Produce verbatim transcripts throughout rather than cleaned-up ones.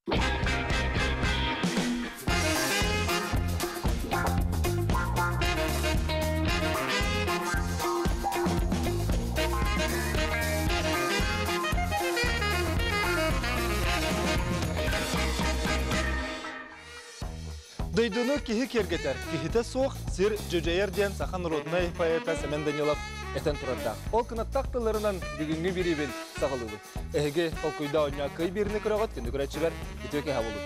Дойдуну кихи кергетер, кихите соқ сир жөжейерден сахан роднай поэта Семен Данилов этен турарда. Ол кынаттақтыларынан бүгінгі бірейбен сағылығы. Әйге толкуйда оңа күй біріні күрағат, күнді күрәтшілер үтөке хавылы.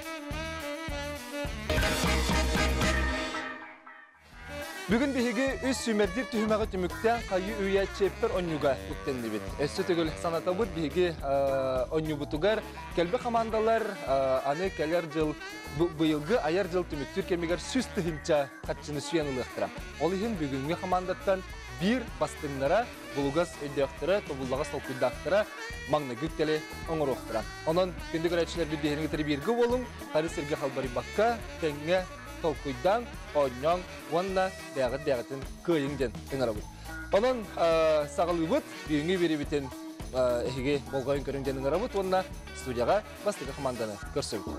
Бүгін бігігі үз сүймердік түхімәғі түміктен қайы үйе чеппер оңюға үттенді бет. Өсі түгіл санатабыд бігігі оңю бұтығар кәлбі командалар аны кәлер жыл бұйылғы аяр жыл түміктір кемегер сүз түхінча қатшыны сүйеніліқтіра. Ол ең бүгінгі командаттан бір бастыңнара бұлғас өйдіқтіра, тобыллағас толқыйдақтыра маңны күттелі оңыр оқтыра. Онын күнді көрәтшілер бүддігені ғытыры біргі болың, қары сірге қалбары баққа, тәңе толкуйдан оңнан онна дәғыт-дәғытын көйіңден ыңырабыд. Онын сағылыбыд, бүйіңі бері бітен әйге болғайын көріңден ыңырабыд, онна студияға бастығы команданы көрсөйді.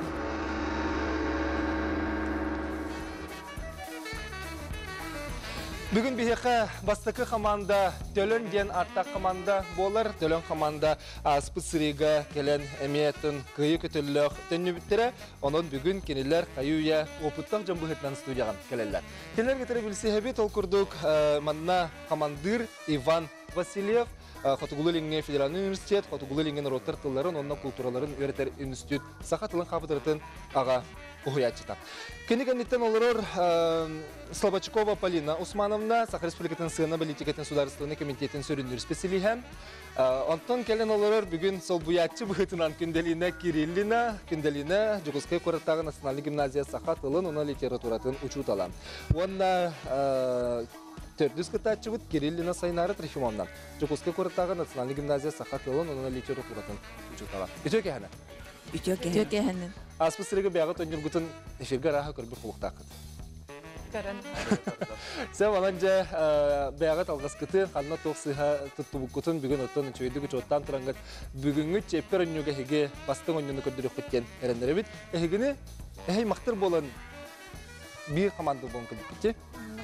Бүгін бейеқі бастықы команда төлін ден артақ команда болар. Төлін команда аспысырыға келен әмиетін күйі көтілілік төнні біттірі. Оның бүгін кенелер қайуя опыттақ жамбығытнан студияған келелер. Кенелер кетірі білсе әбет ол күрдік манна командыр Иван Васильев. Хотугулы линген федеральный университет, Хотугулы линген роттар тылларын, онна культураларын өретер институт сақа тылын қапытырытын аға ұхуятчыта. Кені кәнеттен олырыр Слободчикова Полина Усмановна, Саха Республикатын сыны политикатын сударыстығыны комитетін сөріндір специалихәм. Онтон кәлін олырыр бүгін сол бұятчы бұғытынан Күнделина Кириллина, Күнделина Жуғызқай қораттағы национальный гимназия сақа тылын, оны литературатын учуталам. Онна Төрдүс кытачы бұд Кириллина Сайнары Трифимовна. Жуғызқай қораттағы национальный гимназия сақа тылын, оны литературатын учуталам. Үтөке әні? Үтөке әні. Аспы сырығы бәғыт өнер бұтын эфирге раға көрбі құлықтақыд. Көрін. Сәу аланжа бәғыт алғас күті, қанына тоқсыға тұтты бұқытын бүгін оттан үшөйді күч оттан тұраңғыд. Бүгінгі чеппер өнюға хеге бастың өнюны көрдірі құттен әрендері біт. Әйгіні әй мақтыр болан бір команды болын күдік күтте.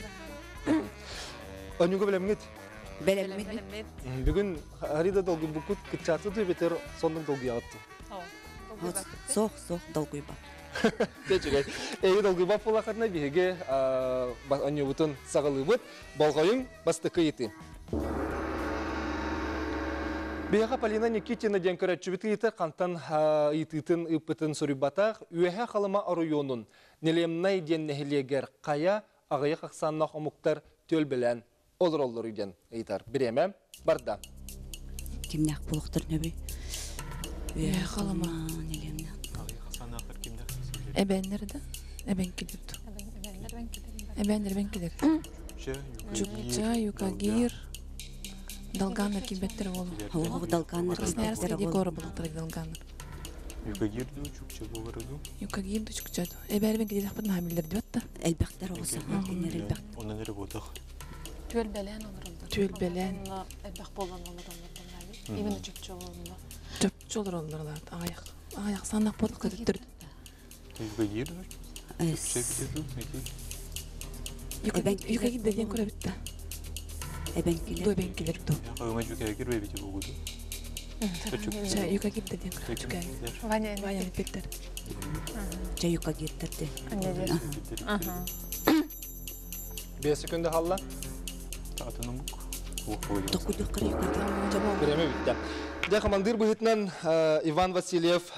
Өнюға білемгет? Білемгет. Бүгін Арида долғы бұқыт күтчаты ды бетер сондың долғы ағытты. Соқ, соқ, долгуй ба. Течігай. Эйі долгуй ба полақарына бейге өне бұтын сағылы бұд, болғайың бастықы еті. Бейға Полина Никитина ден көрәтші біті еті қантан етітін үппітін сұрыбатақ, үйәе қалыма арыйонын, нелемнай ден нәхілегер қая ағыя қақсаннақ омуқтар төл білән олыр-олыр үйден ейтар. Біреме барда. Кемнәқ болықтыр нөбі? Үйәе қалыма нелемнен. Әбәнлерді? Әбән келерді. Әбәнлер бән келер. Чукча, Юкагир, Долганыр кебеттер болу. Оғы Долганыр Красноярский декоры болуқтыры Долганыр. Юкагирді, Чукча болырды. Юкагирді, Чукчады. Әбәлі бән келер ақпырын хамилерді бәтті. Әлбәқтер оғыса. Онан әрі болдық. Төл бәлән олырылды. Төл бәлән. Әлбәқ болан олырылды. Имені Чукча олырылды. Чукча олырылды. Ағаяқ. Ағаяқ санақ болдық көтіттірді. Юкагирді? Чукча біледі. Юкагирді ден көрі бітті. Әбән келер. Дой бән келер бітті. Қауыма Юкагир бәбеті болуды. Юкагирді ден көрі Юкагир. Ваня беттер. Жа Юкагирдерді. Бес секунды қалла. Атының бұқ. Тоқуды қыры Юкагир. Біреме бітті. Де командир бұғытынан Иван Васильев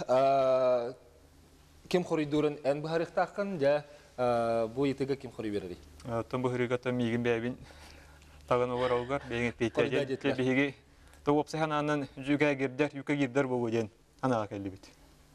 кем қоридурын ән бұхарықтақын, де бұл етігі кем қори береді? Тон бұхарықтақын мейгін бәйбін тағын олар олғар, бәйгін пейтәден. Бәйгі тоғып сәхананын Юкагирдер, Юкагирдер болу ден анаға кәлі біт.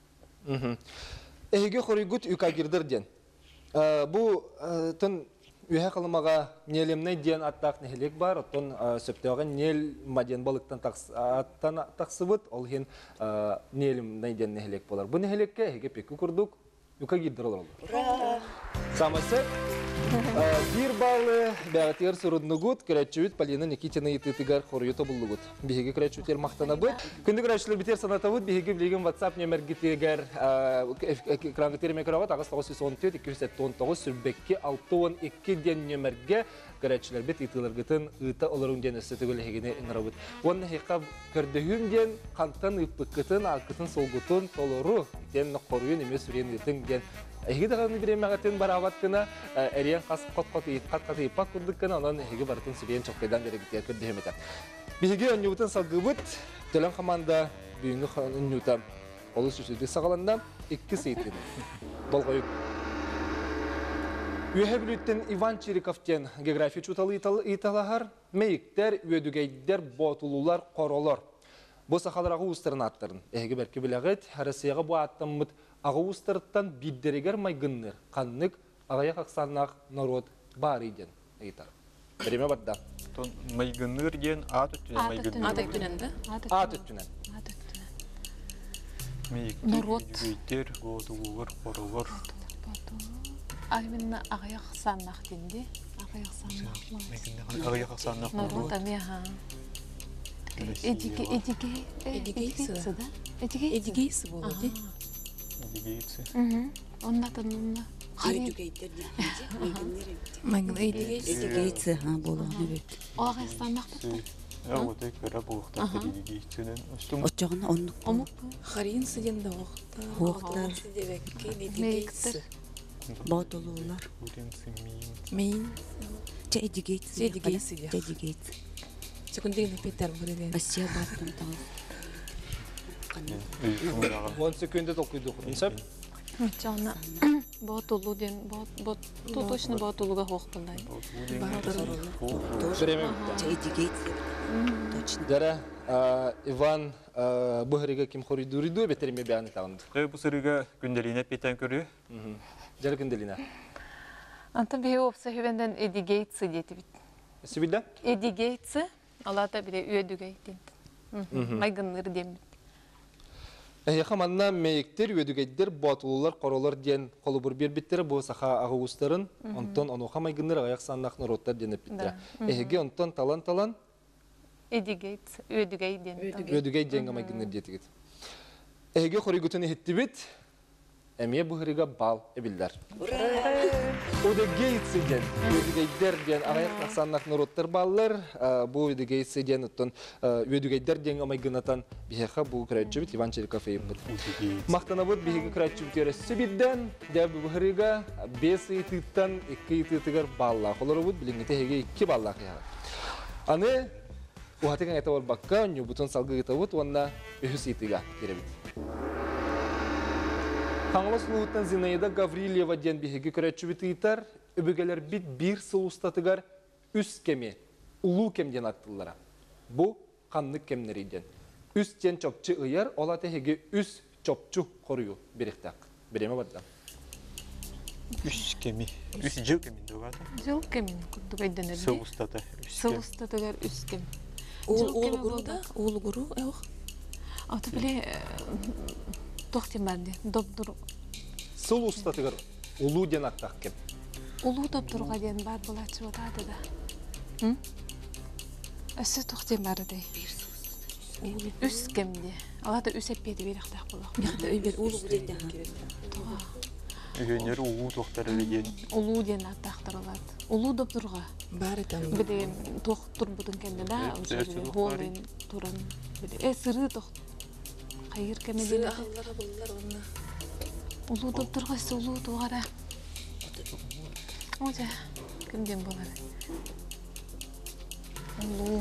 Әйге қоригут Юкагирдер ден. Бұл тон үйе қалымаға нелемнай ден аттақ нәхелек бар, оттон сөптеуға нел маден балықтан тақсыбыт, ол хен нелемнай ден нәхелек болар. Бұл нәхелекке әйге пекі күрдік, Юкагирдер олар олар. Самасы Бир баллы бәгатер сұрыннығыт, көрәтчүвіт Полина Никитина етітігер қорыйыты бұллығыт. Бігеге көрәтчүвітер мақтана бұд. Күнді көрәтшілер бітер санатавыд, бігеге білеген WhatsApp нөміргітігер экранғы теріме көрағыт, ағыз тоғыз жүз он төрт екі жүз он тоғыз сүрбекке алты он екі ден нөмірге көрәтшілер біт итылырғытын ұйта олырын ден өсі түгілі хегіне ұңырабыд. Оны хеқа көрдігім ден қантан ұйпыққытын, аққытын солғытын толыру ден қорыйын емес үрен үйтін ден. Эги даганы биремагатын барабат кына эриен кас кот-кот ит-кат-кат ипак курдук кына онан эги бартын сирен чоккайдан берегитер көрдөмөтө. Биге оннютун салгыбыт төлөн команда бүгүнгү оннюта олус үчүдү сагаланда эки сейтин. Болгой. Үйөбүлүттен Иван Чириковтен география чуталы италахар, мейиктер, өдүгейдер, ботулулар, королор. Бу сахаларагы устарын аттарын. Эги берки билегет, Россияга бу аттамыт ағауыстырыттан биддерегер майгынныр, қаннык ағаяқ ақсаннақ народ бар еден. Біреме бадда. Майгынныр ден ат үттінен майгынныр. Ат өттінен да? Ат өттінен. Мейіктер, жүгейтер, ғотуғығыр, қорығыр. Айминна ағаяқ саннақ денде. Ағаяқ саннақ мағыз. Ағаяқ ақсаннақ Народ амеха. Эдиге, эдиге, Эдигейсы да? Эдигейсы болады. Эдигейцы. Онна танымна. Эдигейтер майгыннер. Майгын эдигейсы. Эдигейцы ха болгону бет. Ағаяқ саннақ бұқты. Әуіті көрі бұлықтар эдигейцінен. Отчогына оннук. Омық Харин сиден да оқты. Оқтар. Сидебекке Мейіктер. эдигейсы. Ботулуулар. Өренсі Мейн. мейін. Че эдигейцы. Че эдигейсы де. Че эдигейцы. Секундегіне Петер бұрыден. Россия баттым тағы. он секунды толкуйды құрынсап. Жана ботулу ден, ту точно ботулуга хоқпындай. Біреме Че эдигейцы. Точно. Дара Иван бұғырыға кем қорыйды үрейді бетереме бәні тағынды. Бұл сырыға күнделіне пейтен көрі. Жары күнделіне. Антон бе опса хөвенден эдигейтсы деті бит. Сибилда? Эдигейтсы, алата бире өдүгейтен. Майгынныр дем. Яқаманна мейіктер, өдігейдер, батулылар, qorolor ден қолы бір бербеттері бұл сақа ағуыстарын, онтон онуға майгынныр аяқ саннақ народтар деніп біттері. Әйге онтон талан-талан Эдигейтсы, өдүгейден. өдігей денгі майгынныр детігет. Әйге қоры күтіні хетті бет, әмие бұғырыға бал әбілдер. Өдігейтсі ден, өдігейдер ден аяқ саннақ народтар баллар, бұл өдігейтсі ден өдігейдер денгі майгынатан бейеқа бұл күрәтші бет Иван Чириков ейіппіт. Мақтана бұд бейеға күрәтші бет өресі бидден, дәбі бұғырыға бес етіттен екі етіттігер баллақ. Олары бұд біліңгіте еге екі баллақ яға. Аны ұғатыған әті ол баққа, үні бұтын салғы еті бұд, онына үхіс етіға керебет. Қаңылы сұлуыттан Зинаида Гаврилева ден бейеге күрәтші бет етер, өбігелер бит бір сұлыстатығар үс кеме, ұлу кемден аттылара. Бұл қанлық кемнерейден. Үс тен чопчы ұяр, ола тәхеге үс чопчу қорыю беректақ. Береме бадда? Үс кеми. Үс жыл кемінде оғады. Жыл кемін күрдігейден әрде. Сылыстата үс кем. Сылыстатығар үс кем. Уул гуру да? Уул гуру әуқ? Аты біле тоқтен бәрде. Добдыр. Сыл ұстатығар ұлу ден аттақ кем. Улу добдырға ден бар бұлачы отады да. Өсі тоқтен бәрде. Үс кемде. Алада үс әппеді беректақ болақ. Яқта өйбер уул гуру да. Үйенері ұлу тоқтар әлеген. Улу ден аттақтар алады. Улу добдырға. Бар етем. Біде тоқтыр бұдың кәнді да. Холын тұрын. Е, сыры тоқт. Қайыр кәмеден. Сыры ағылара болылар онына. Улу добдырға өсі улу туғара. Ода, кімден болар? Улу.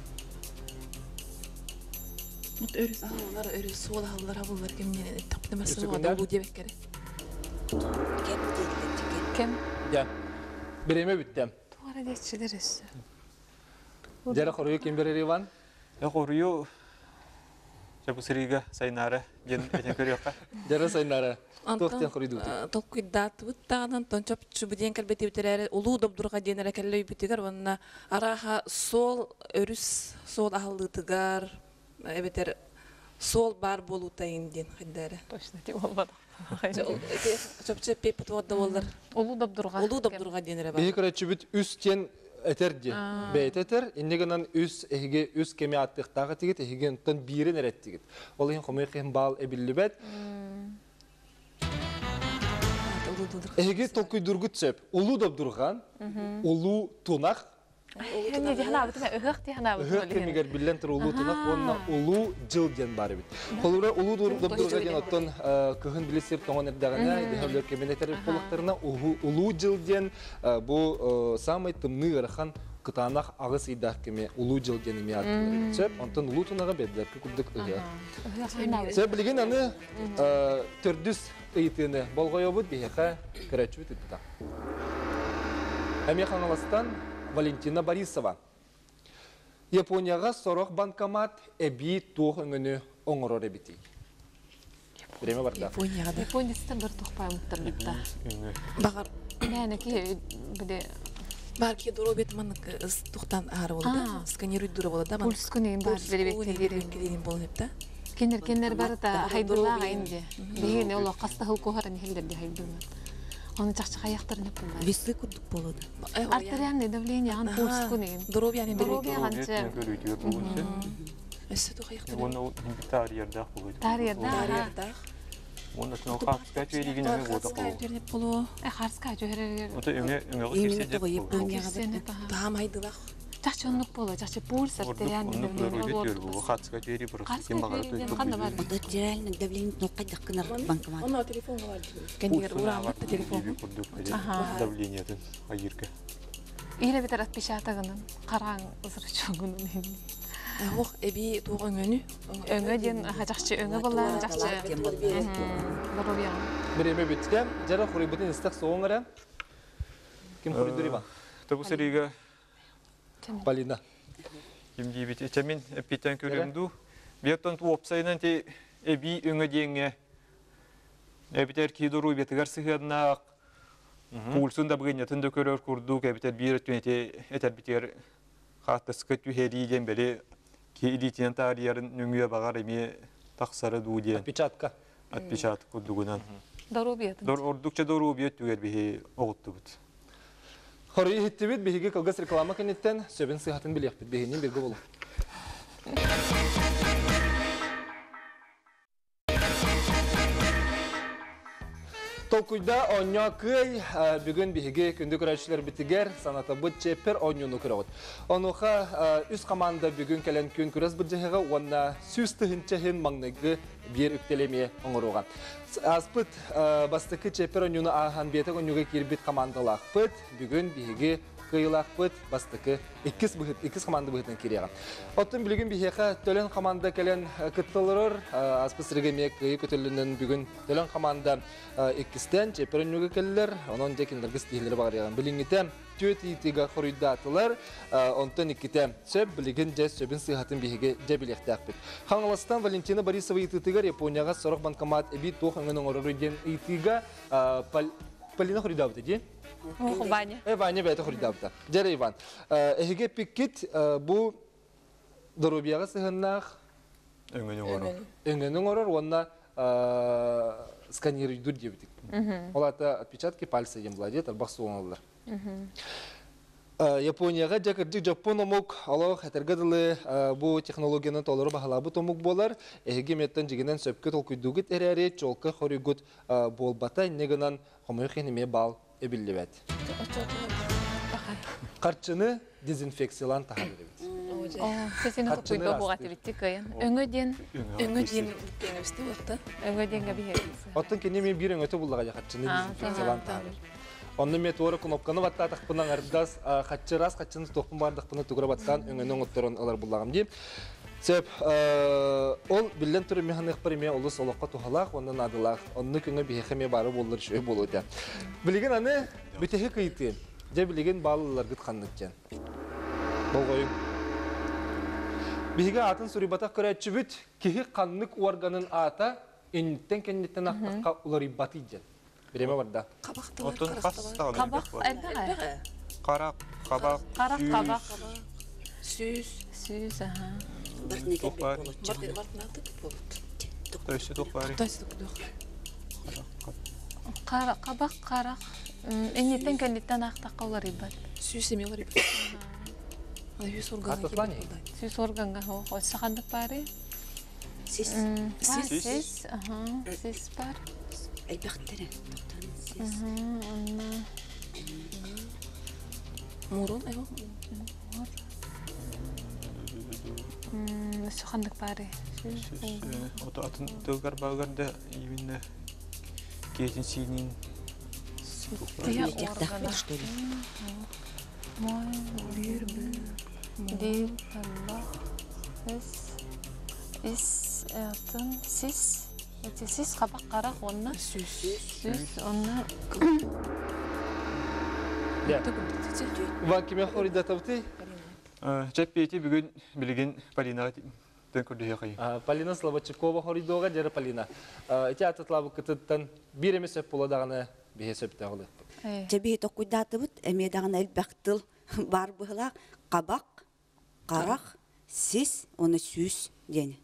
Мут өріс ағылара, өріс сол ағылара болылар кемден. Таптымар Үсі сылуға күндер? да бұл дебек кәрі. Кем деділер Кем? Я. Береме біттем. Туғара детшілер өсі. Жары қорыю кем берер Иван? Әқ орыю бұл сырыға сайнары ден әтен көрі еққа. Жары сайнары. Тоқтен қорыйды өтіп. Толкуйдат бұттағынан тончап чүбіден кәлбеті бітірәрі ұлу добдырға денері кәлі өйбітігер, онына араға сол өріс, сол ағылытығар, әбетер сол бар болу тайын ден қайдары. Точно тем олбады. Чөпчө пеп туадда болар. Улу добдурга. Улуу добдурга денере бар. Беги көрөчүбүт үс тен этерди. Бейт этер, иннегенен үс эһиге үс кеме аттыктагы тигит, эһиген тон бирин эреттигит. Ол ин хомой кем бал эбиллибет. Эһиге толкуйдургут сөп. Улуу добдурган, улуу тунак. Эми дихна бутма ыгык дихна бутма. Ыгык кемигер билен тур улуу тунак, онна улуу жыл ден бар бит. Холура улуу добдурга ден оттон кыгын билесер тоңон эрдагана, дехөлөр кеменетер полуктарына улуу жыл ден бу самый тымны ырхан кытанах агыс идах кеме улуу жыл ден эми аттыр. Сөп, онтон улуу тунага бедлер кудук ыгы. Сөп билген аны төрдүс ыйтыны болгойобут бихека көрөчүбүт ытта. Эми хангаластан Валентина Борисова. Японияга сорок банкомат эби тух өңөнү оңорор эбити. Время барда. Японияда. Японияда бир тухпай муттырбытта. Багар. Yani ki bir Barki duru bet manak tuhtan ağrı oldu. Skaniruy duru oldu da. puls kunin var böyle bekleyelim. Bekleyelim bol hep de. Kenler kenler var da haydılağa indi. Beyni Allah kasta hıl koharan hildirdi haydılma. Onu çakçak ayaklarını yapınlar. Весы курдук болот. Arterialный давление ан пульс kunin. Duru yani Duru bir anca. Эссе тух ayakları. Onu bir yerdə qoydu. Tarihde. Dariyada. Onu da qapıqa çeyrigin ömə qoydu. Skype bolu. E harska joherer. O da ömə ömə Именно keçsə. того Японияга. Tam haydılaq. Çakçonluk bolu, çakçı puls arterialный Onu давление. көрөйдү бу хатска çeyri burası. Kim багар Harska тойтуп. кандай бар? Артериальный давление нокайда кынар банкомат. Onun telefon var. Kendiler uğramak da telefon. Давлениеден айырга. İyle bir taraf pişatağının, karan ısırı çoğunun elini. Hoq ebi tuğun önü. Öňe diýen haçakçy öňe bolan jakçy. Dorobiyan. Время биткем, жара хурибутин истак соңара. Ким хуридуриба? Табу серига Полина. Kim diyebit etemin epiten körümdü. Biyaton tu opsaynan te ebi öňe diýenge. Ebiter ki doru betigar syhadnak. Pulsun da bugün da körör kurduk ebiter bir etmete eter biter. Hatta sıkıntı heriyen beri ki ilitiyen tarihlerin nüngüye bagar emi taksara duğdiyen. Отпечатка. Atpişat kurduğundan. Dorobiyan. Dor ordukça doru biyet tüger bihi oğuttu bud. Хорый хиттибит биһиги кылгас реклама кенеттен сөбүн сыйхатын билиэхпит биһинин бирге болу. Толкуйда оньо кый бүгүн биһиги күндү көрөчүлөр битигер саната бут чепер оньону көрөт. Онуха үс команда бүгүн келен күн күрөс быжыгы онна сүстүһүнчөһүн маңныгы бир үктелеме оңоруган. Аспыт бастыкы чепер оньону ахан бете оньюга кирбит командалакпыт бүгүн биһиги кыйлакпыт бастыкы иккис быхыт иккис команда быхытын киреган. Оттун билигин биһеха төлөн команда келен кыттылырыр аспыт сыргеме кыйы көтөлүнөн бүгүн төлөн команда иккистен чепер оньюга келлер онон жекиндергис тийлери багырган. Билиңите төт итига хорuyдатылар онтон икките сөп билигин же сөбүн сыйхатын биһиге же билектакпыт. Хаңластан Валентина Борисова ититигер Японияга сорок банкомат эби тух өңөнүн ороруден итига Полина хорuyдабыт ди. О, Ваня. Э, Ваня бәйті құридабыда. Жәрі Иван. Әхеге пиккет бұл Доробияға сығыннақ Öngönü orar. өңінің орыр, онына сканируйдур дебітік. Олата отпечатки пальца ем владет, арбақ суғанылар. Японияға жәкірдік Жапон омук алақ әтергадылы бұл технологияны толыры бағалабы томук болар. Әхеге меттен жегенен сөпкі толкүйдугіт әрәрі чолқы хоригут болбата, негінен қомой қенеме бал эбиллибет. Карчыны дезинфекциялан тахар эбит. О, сесин токуйда бугаты битти кыйын. Өңө ден, Öngö diyen kengüste oldu. өңө денге бие. Оттон кене мен бир өңөтө буллага карчыны дезинфекциялан тахар. Онны мет ора кнопканы баттатак бунан ардас хатчырас хатчыны токун бардык буны тугра баттан өңөнүн отторун алар буллагам дип. Сөп ол билен түрі механик премия олыс олыққа тухалақ, ондан адылақ, онны күңі бейхеме бары болыр шөй болуды. Білеген аны бүтехі күйті, же білеген балылар күт қаннық кен. Бұл қойым. Бейге атын сүрибатақ көрәтші бүт, кехі қаннық органын ата, үніттен кеннеттен ақтыққа олар ибаты jen. Біреме барда. Qabaqda var, Otun qarasta var. qas Kabak elbette. Qaraq, qabaq, Qarak kabak. Süz. Süz, aha. Бир неге Тоқ бар. болот. Var var natıp bulut. Төсі тоқ бар. Taysı dokudu. Қара, қабақ қарақ. Эннеттен кәнеттен ақтаққа олар ибат. Сүйс эме олар ибат. Ала сүйс органга Картоплане? келбит. Сүйс органға ойсақандық бары. Сис Сис. Сис. Сис. Аха, сис бар. элбәхтәре. Сис. Онна. Мурон, айва. Сақандық бары. Ото атын тылгар багарда именно кетин синин Тия Яқтақ органа. что ли? Мой, бир, бир. Дил, алла. Сис. Ис, атын, сис. Эти сис қабақ қарақ, онна. Сүйс. Сис, онна. Ва кеме хорида табыты? Чеппети бүгүн билген Полина тен көрдү кай. Полина Слободчикова хоридога жара Полина. Эти ататлабы кытыттан бир эмес өп боладаганы бие сөптө болот. Жеби токуйдаты бут эмедаган элбәхтыл бар была кабак, карак, сис, оны сүз дени.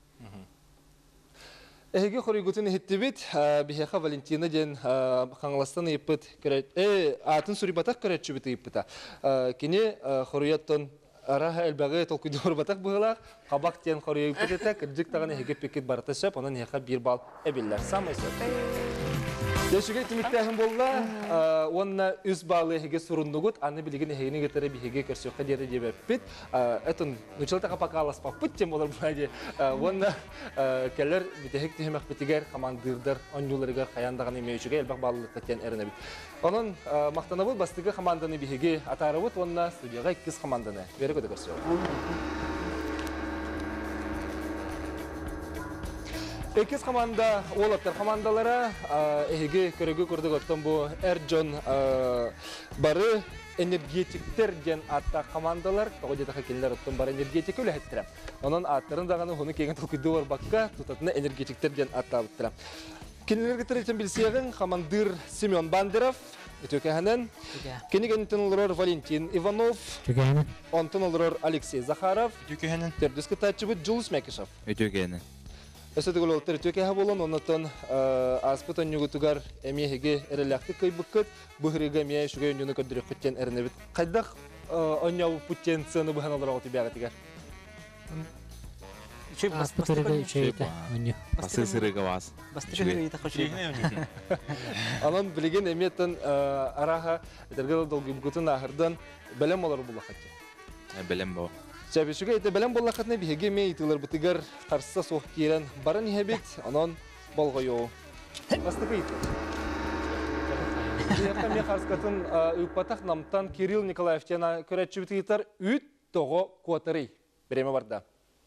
Эге хоригутун хиттибит бихеха Валентина ден хаңластан иппит көрөт. Э атын сурибатак көрөтчү бит иппита. Кини хорияттан араха элбәге толкуйдор батак была кабак ден хория иппитета кырдык таганы эге пекет барташап, онан яха бир бал эбиллер самайсы. Дөшіге тимиттәһін болла, онна үз балы хеге сурундугут, аны билеген хегені кетері бихеге көрсөкқа дері деп әппет. Әтін нүчілті қапақа аласпақ бұт тем болар бұлайды. Онна кәлер бітехек түйімек бітігер, қамандырдар, онюларығар қаяндаған емеушіге әлбақ балылық кәттен әріне бит. Onun maqtana bu bastığı komandаны бихеге атары бұт, онна студияға иккіз команданы. Бері көді көрсөк. Экиз команда олаптар командалары эге көрөгө көрдүк оттон бу Эрджон бары энергетиктер ден атта командалар тогодета хакеллер оттон бары энергетик өлөһөттүрө. Онун аттарын даганы хуну кеген толкуйду бар бакка тутатына энергетиктер ден атта буттура. Кинилерге тиречен билсегин командир Семен Бандеров өтөкәһенен, кенигентен олорор Валентин Иванов, Өтөкәһенен, онтон олорор Алексей Захаров, Өтөкәһенен, тердүскө тачыбы Джулс Мекишев. өтөкәһенен. Өсөтөгөл олтыр төкәһә болон, оннан аспытан югутугар эмиһеге эреләхте кыйбыккыт, бухрига мия шуга юны көдөрөк көттен эрнебит. Кайдах оньяу путенцаны бу ханалар оту бягы тигәр. Аспытырыга үчәйдә, онья. Басы сырыга вас. Анан билеген эметтен араха этергел долгы букутун ахырдан белем олар булахатты. Белем бо. Чабишуга эте белем булахатны биһеге мей тылар битигер карса сох кирен барын һәбит, анан болгойо. Бастыкы ит. Я мен харскатын үпатах намтан Кирилл Николаевтен көрәтчү битигер үт того котырый. Береме барда.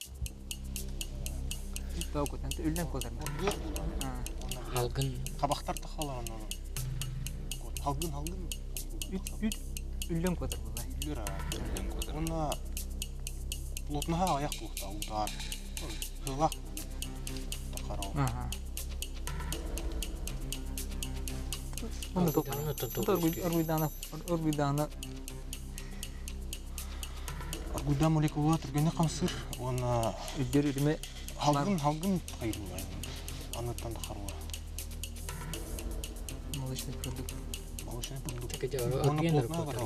Халгын, Кабактар тахалар аны. Халгын халгын. үт үт үллен котыр булай. Үллер. Онна плотнаха аяк булыкта удар. Хылак. Тахарау. Ага. Оны топаны топты. Оргуйдана, оргуйдана. Аргуда молекула турганы камсыр. Онна Үлдер үлме халгын халгын кайру. Анаттан тахарау. молочный продукт. Молочный продукт. Так это Онна органер плотна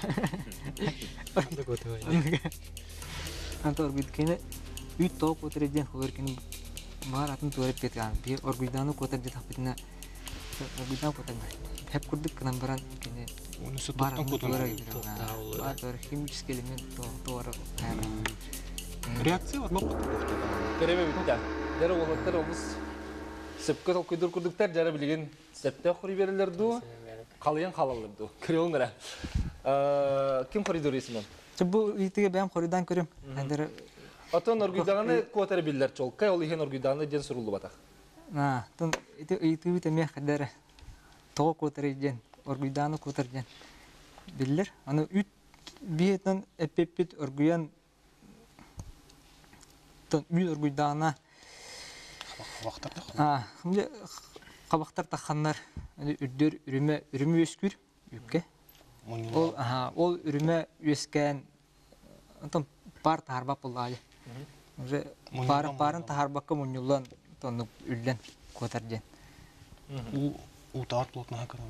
котыр. барау. Антор биткене үт топ отреден хөркене бар атын төрөп кеткен. Би оргуйданы котыр деп тапытына. Оргуйдан котыр. Хеп курдук кынан баран кене Оны сөт бар токтан котон. Бар бар химический элемент тоор. Реакция бар мапты. Береме битте. Дәре олаттар олус сепкә толкуйдыр курдуктар жара билеген септе хори берелер ду. Калыян халалар ду. Кирелнара. Ким коридор исемен? Бу итеге бәм хорыдан көрөм. Андыр Атын оргуйдаганы котер биллер чолкай, ол ихен оргуйдаганы ден сурулу батак. на тон ите ите бите мех кадер то котер ден оргуйданы котер ден. Биллер аны үт биетен эпепит оргуян тон үт оргуйдана Кабактар тахалар. а хымде кабактар таханнар үрдөр үрүмө үрүмө өскүр үккө. Ол аха ол үрүмө өскән антон пар тарбап буллай. Уже пар парын тарбакка мунюлан тону үллен котарден. У утаат плотно хакарам.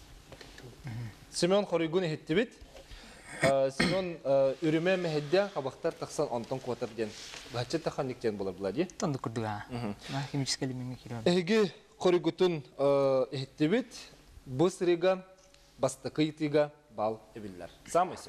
Семен хоригун хеттибит. Семен үріме мәхедде қабақтар тақсан онтон қуатар ден. Бәтче таққан нектен болар бұлади? Тонды күрдіға. Химический элемент керем. Әйге хоригутун хеттибит. Бұл сырига, бастықы итига бал әбіллер. Самайсы.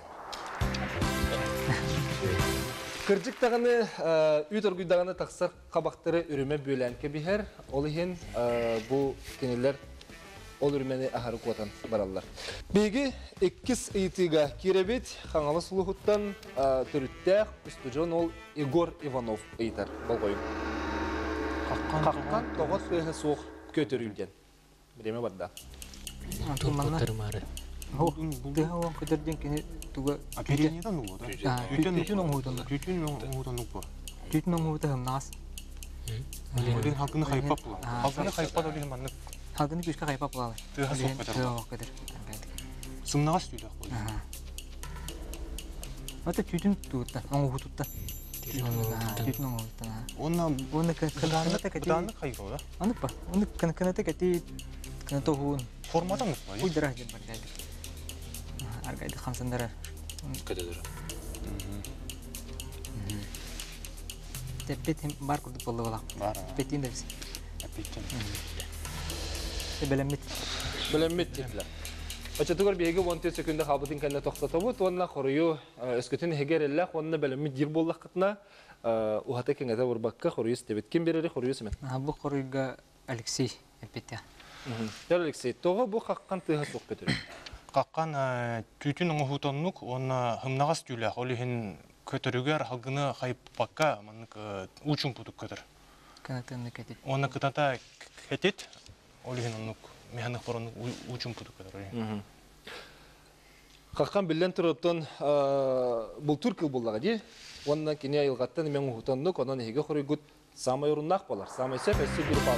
Кыржык тағаны, үйт оргүйдағаны тақсар қабақтары үріме бөләнке бігер. Ол ехен бұл кенелер ол үрмені ахары қуатан баралар. Беги эккис итига киребет хаңалы сұлығыттан түріттәқ үстіжон ол Егор Иванов ыйтар болғойын. Қаққан тоғыз сөйі соқ көтірілген. Біреме барда. Көтірмары. Тыға оған көтерден кені туға... Оперенияден ұлы, да? Түтін оңғудан. Түтін оңғудан ұлы. Түтін оңғудан хымнағыз. Олен халқыны қайпап бұла. Халқыны қайпап олен манны. Халқыны көшке қайпап бұлалы. Тыға соқ көтер. Тыға оқ көтер. Сымнағыз түйді ақ қойды. Ата түтін тұғыттан, оңғу тұттан. Түтін оңғу тұттан. Оны бұданны қайғы ода? Анық ба? Оны кінеті кәті кінеті оғуын. Формадан ұқ ба? Уйдыра жер бар дәді. Аргайды қамсандары. Көтедір. Тәппет бар күрдік болды болақ. Бар. Петтен де біз. Петтен. Бәлеммет. Бәлеммет деділер. Очатығыр бейге он төрт секунды қабытын кәліне тоқтата бұд, онына қорыю өскөтін егер әлі, онына бәлеммет дир болақ қытына, ұғата кеңеті ұрбаққа қорыю стебеткен берері қорыю семен. Бұл қорыйға Алексей әппетті. Яр Алексей, тоғы бұл қаққан тыға соқ көтірі. Қаққан түтін ұңғутанлық, оны хымнағас түйілі, олеген көтірігер халғыны қайпаққа ұчын бұдық көтір. Оны қытата кәтет, олеген ұнық механық бұрын ұчын бұдық көтір. Қаққан білден тұрыптан бұл түркіл болдаға де, онына кене айылғаттан мен ұғытанлық, онын еге қоры күт самай ұрыннақ болар. Самай сәп әсі бір бал.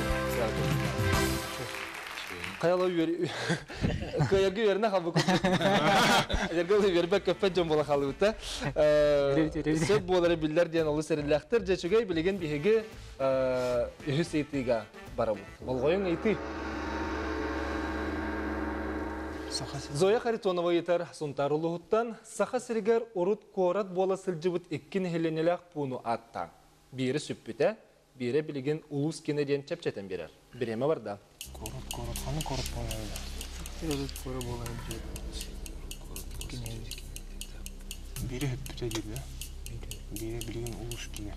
Қаялау көйерге өріне қалбы көпті. Әргілі өрбәк көппәт жон бола қалы өтті. Сөп болары білдер дейін олы сәріліқтір. Жәчігей білеген бігеге үхіс ейтіға бара бұл. Болғойын еyti. Зоя Харитонова етер сұнтар ұлығыттан сақа сірігер ұрыт қорат бола сілжібіт еккен хеленелік бұны аттан. Бері сүппіті, бері білеген ұлыс кенеден чәпчәтен берер. Біреме барда. Корот, корот, қаны корот болайда. Корот, корот болайда. Бері хүппіті дейді. Бері білген ұлыс кене.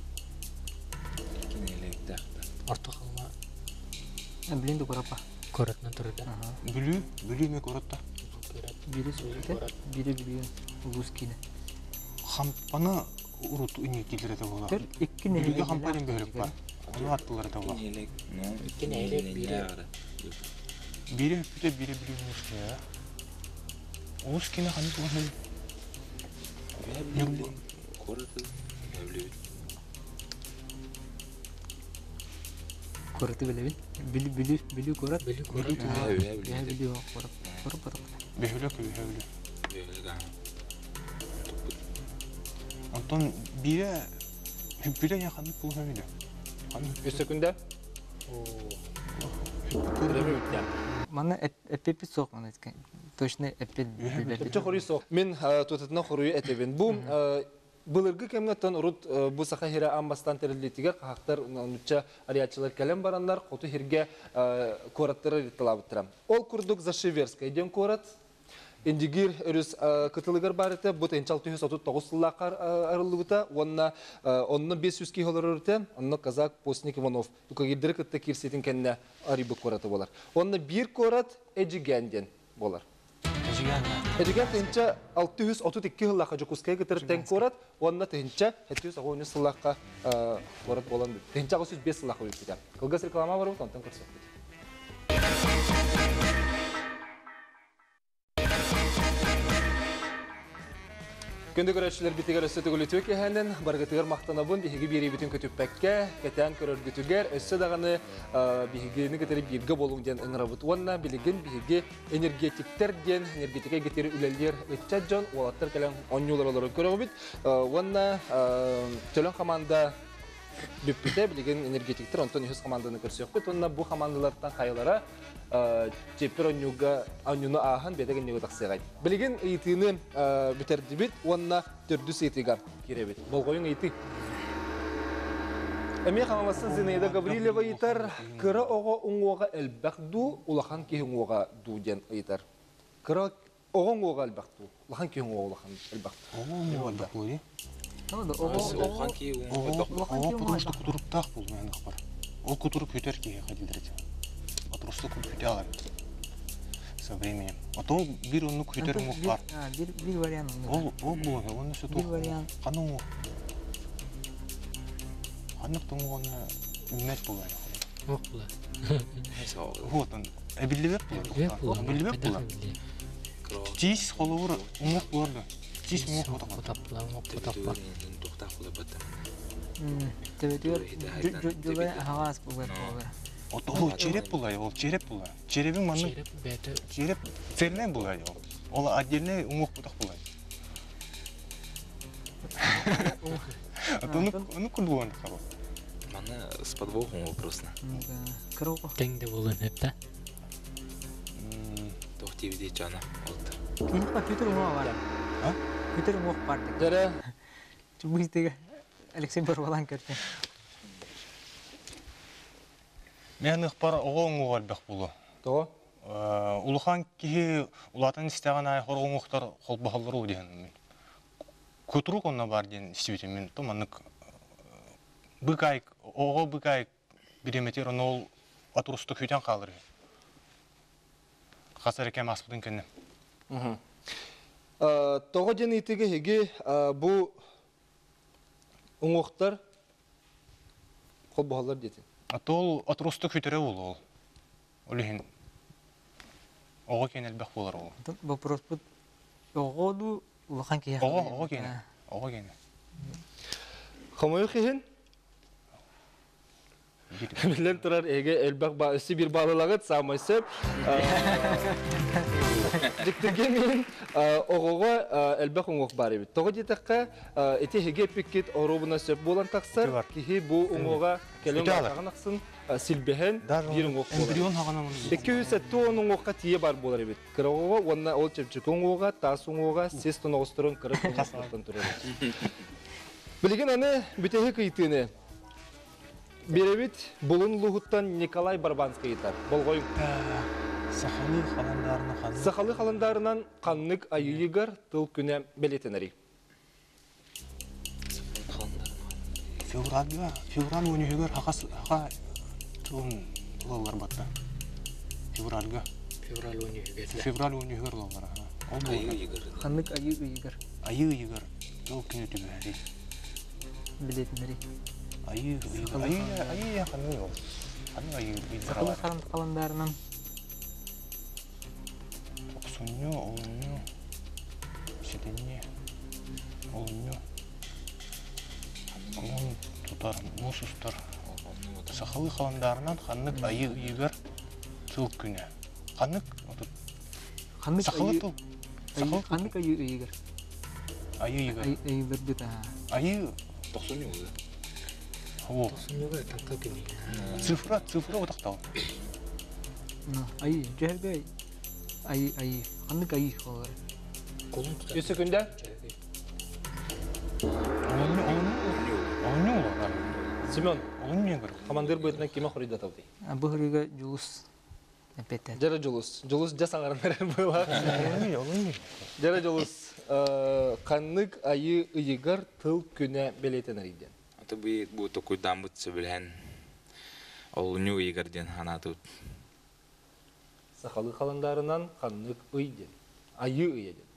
Кенелік дәқті. Орта қалма. Білінді корапа. Коротнан тұрды. Білі, білі ме коротта? Бері сөйледі, бері білген ұлыс кене. Хампаны ұрут үне келдіреді бола. Біліге хампанын бөлік бар. Оны аттылар да бола. Кенелік бері. Бері хүппіті бері білген ұлыс кене. Ұлыс кене қаны туған Әбілі. Қорыты. Әбілі. Коротты білебін. Білі корат. Білі корат. Білі корат. Корат барып. Бехілік, бехілік. Бехілік аға. Антон, бері хүппіті не қаны туған бейді? Үш секунда. Біреме өтті. Мана әппепі соқ, мана еткен. Точно әппет білбәді. Үтчі қорүй соқ. Мен тұтытына қорוי әтебен. Бұл Былырғы кемнеттен ұрыт бұл сақа хері амбастан тәрілдетігер қақтар ұнытча ариатчылар кәлем барандар, қоты херге кораттары ретталабыттырам. Ол күрдік Зашиверска еден корат. Индигир өріс кытылығыр бар еті, бұт енчал түйіс отыз тоғыз сыллақар арылы бұта, онны бес жүз кей олар өрті, онны Казак Постник Иванов. Тұқа кердері күтті керсетін кәнне арибы кораты болар. Онны бір корат әжігенден болар. Эдигер тенча алты жүз отыз эки жыллаққа жүкускай кетер тен корат, онна тенча жеті жүз он үш жыллаққа корат болан. Тенча алты жүз бес жыллаққа өйткеді. Кылгас реклама бар бұд, онтан көрсек бейді. Күнді көрәтшілер бітігер өсі түгілі төк ехәнен, барғытығыр мақтана бұн бігігі бері бүтін көтіппәкке, кәтән көріргітігер өсі дағаны бігігіні кетері бірге болуң ден ұңыра бұд. Онна білігін бігігі энергетиктер ден, энергетика кетері үлелер өтчәд жон, олаттар кәлін он юлар олары көрі бұд. Онна төлін қаманда бүппүтэ билген энергетиктер онтон үс команданы көрсөкпүт. Онна бу командалардан кайылара чеппер онюга онюну ахан бедеген него таксыгай. Билген ыйтыны бүтердибит, онна төрдү сетигар киребит. Болгоюн ыйты. Эми хамамасын Зинаида Гаврилева ыйтар, кыра ого уңуга элбахду, улахан ки уңуга дуден ыйтар. Кыра ого уңуга элбахду, улахан ки уңуга улахан элбахду. Ого уңуга элбахду. Оған ки Ого потому кутуруптак бул менин бар. Ол кутуруп көтөр ки кадилдирет. Отрусты көтө алар. Со временем. А то бир онну көтөр уңук бар. А, бир бир вариант. Ол ол бул, оны что то. Бир вариант. Каны Аннык туңганы үмет булган. Ок була. Вот он. Эбилебек булат. Эбилебек булат. Тис холовур уңук булды. Тис уңук булат. Потапла, ок потапла. тоқтақ болып баттым. Тебетер жобе хавас булган. Ол череп булай, ол череп булай. Черебин маны. Череп бете. Череп цельный булай. Ол отдельный уңук булат булай. А то ну ну кудуан хабо. Маны с подвохом вопросно. Кроко. Теңде болын хепта. Тоқти виде чана. Кин компьютер уңуга бар. А? Компьютер уңук бар. Дәре Чубыстыга Алексей Барвалан көртө. Мен ыкпар ого уңуга элбек булу. то Улухан ки улатын истеген ай хоргоңуктар холбахаллары деген. Көтүрүк онна бар ден истебитим мен томанык быкай ого быкай биреметер онол атурусту күтен калыр. Хасар кем аспытын кенне. Мм. Э того ден итеге хеге бу уңуктар холбахаллар дете. Атол атурусту күтөрө болу ол. Олихин ого кен элбек болар ол. Вопрос бут. Ого улахан ки. Ого ого кен. Ого кен. Хамой хин Билен турар эге элбак ба өсү бир балылагыт самайсып. Диктеген мен огого элбак уңук бар бит. Того дитекка эти хеге пикет оробуна сөп болан таксар кихи бу уңуга келен баганаксын силбехен бир уңук болар. Эмбрион хагана мын. эки жүз тон уңукка тие бар болар бит. Кырогого онна ол чепчик уңуга, тас уңуга, сес тон огосторон кырык уңуктан турар. Билген аны бүтеге кыйтыны. Беребит булун лугуттан Николай Барбанский итар. Болгой Сахалы халандарына ханы. Сахалы халандарынан каннык айыйгар тыл күнә белетенери. Февральга, февраль өнүгөр хакас хака тун лолар батта. Февральга. Февраль өнүгөр. Февраль өнүгөр лолар. Ол Айыйгар. Ханнык айы ыйгар. айыйгар тыл күнө түбәри. Билетинери. Айы, айы, айы ханы ол. Ханы айы Сакалы каландарынан Оксуньо, олуньо, сетенье, олуньо. Onun tutar, musustar. Сахалы халандарынан ханнык айы ыйгар тыл күнө. Ханнык ханнык сахалы тыл. Сахалы ханнык айы ыйгар. айы ыйгар. Айы бердит. Айы тоқсан еді. О, Сунуга танка кини. цифра, цифра отактал. Айы жәрбе айы айы ханнык айы холар. Колун тута. Өсө күндә Олуньо, олуньо. Олуньо олар. Семен Олуньо гөр. командир бөтенә киме хорыйда табды. Быгырыга жулус эпетер. Жара жулус, жулус жасаңаран берер була. Олуньо, олуньо. Жара жулус каннык айы ыйгар тыл күнә белетенери ден. Аты бұл бұл тоқуйдан бұтсы білген ол нү игерден ханатут. Сахалы халандарынан каннык ый ден. Айы ый ден.